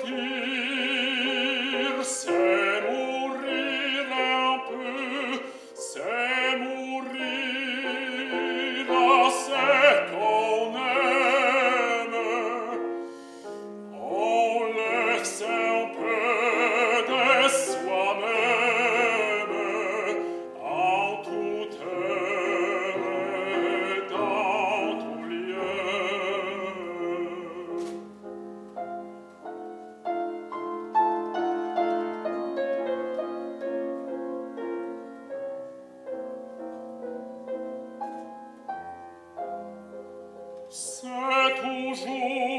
c'est mourir un peu, c'est mourir assez qu'on aime. On laisse un peu de soi-même en toute heure et dans tout lieu. C'est toujours